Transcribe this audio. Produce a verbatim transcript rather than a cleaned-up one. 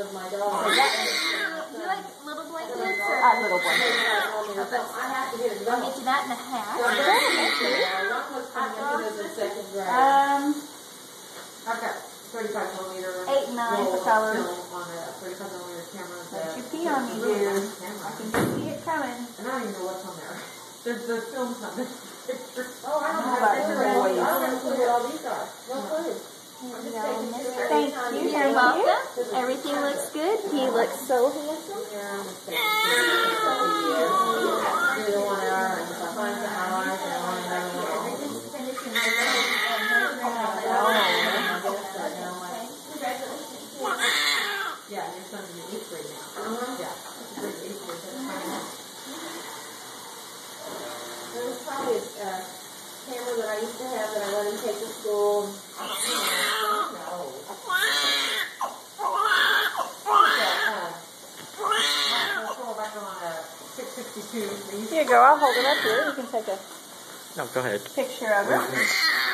of my dog. Do you like little blankets? Or? Uh, little blankets. I have to get it I'll done. get you that and a hat. So I'm going to make sure. One was coming into the second grade. Um, I've got thirty-five millimeter. eight and nine for roll colors. film on a thirty-five millimeter camera. Let that- you pee on me, really dear. nice camera. I can see it coming. And I don't even know what's on there. The, the film's not there. Oh, I don't How know. about I the don't boys? know what all these are. No clue. Thank you, You're thank you. welcome. Everything looks good. He looks so handsome. Yeah, I'm just taking do the one hour and if I find some hours and I want another one. Yeah, your son's in the eighth grade now. Uh-huh. Yeah, that's a great eighth grade. That's fine. There was probably a uh, camera that I used to have that I let him take to school. No. six sixty-two. Here you go. I'll hold it up here. You can take a No, go ahead. picture of it.